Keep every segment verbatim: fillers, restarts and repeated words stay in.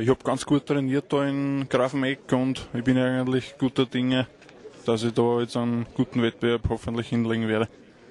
ich habe ganz gut trainiert da in Grafeneck und ich bin eigentlich guter Dinge, dass ich da jetzt einen guten Wettbewerb hoffentlich hinlegen werde.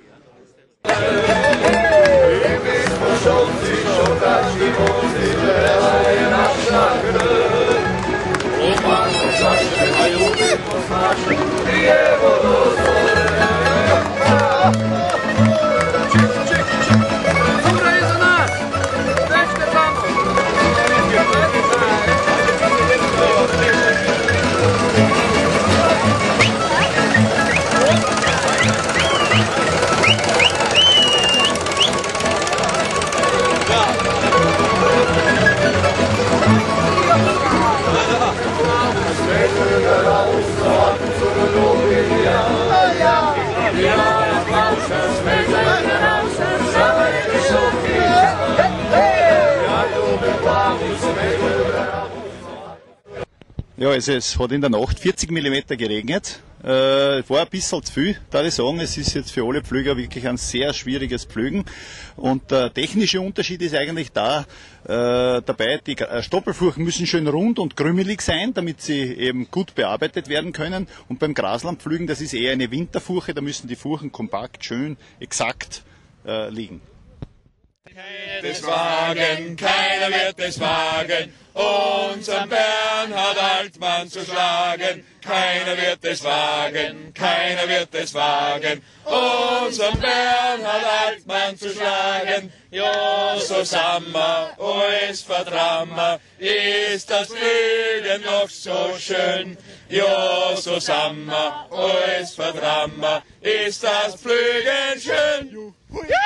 Ja, also es hat in der Nacht vierzig Millimeter geregnet. Äh, war ein bisschen zu viel, darf ich sagen. Es ist jetzt für alle Pflüger wirklich ein sehr schwieriges Pflügen. Und der technische Unterschied ist eigentlich da äh, dabei, die Stoppelfurchen müssen schön rund und krümelig sein, damit sie eben gut bearbeitet werden können. Und beim Graslandpflügen, das ist eher eine Winterfurche, da müssen die Furchen kompakt, schön, exakt äh, liegen. Keiner wird es wagen, keiner wird es wagen, unseren Bernhard Altmann zu schlagen. Keiner wird es wagen, keiner wird es wagen, unseren Bernhard Altmann zu schlagen. Ja, so sammer, alles verdrammer, ist das Pflügen noch so schön. Ja, so sammer, alles verdrammer, ist das Pflügen schön. Ja!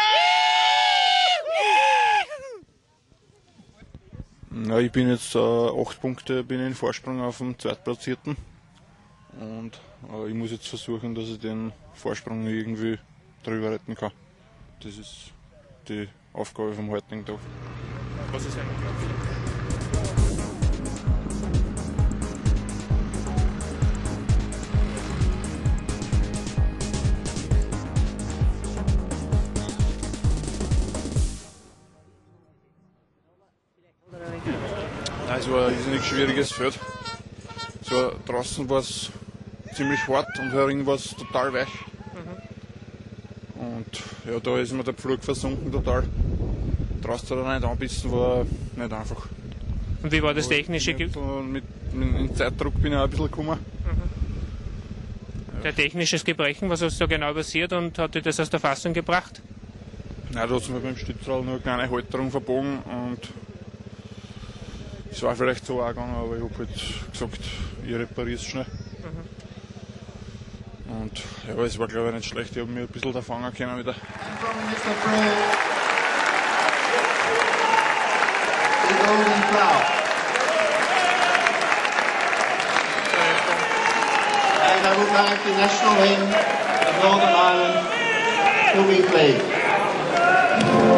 Ja, ich bin jetzt äh, acht Punkte bin in Vorsprung auf dem Zweitplatzierten und äh, ich muss jetzt versuchen, dass ich den Vorsprung irgendwie drüber retten kann. Das ist die Aufgabe vom heutigen Tag. Was ist eigentlich? Es war ein riesig schwieriges Feld. So, draußen war es ziemlich hart und herin war es total weich. Mhm. Und ja, da ist mir der Pflug versunken total. Draußen da nicht anbissen war nicht einfach. Und wie war das technische? Mit, mit, mit Zeitdruck bin ich auch ein bisschen gekommen. Mhm. Der technisches Gebrechen, was ist da genau passiert und hat dich das aus der Fassung gebracht? Nein, da hat es mir beim Stützrad nur eine kleine Halterung verbogen und es war vielleicht so auch gegangen, aber ich habe halt gesagt, ich repariere es schnell. Mhm. Und ja, es war glaube ich nicht schlecht, ich habe mich ein bisschen da fangen können wieder. And I would like the national hymn of Northern Ireland to be played.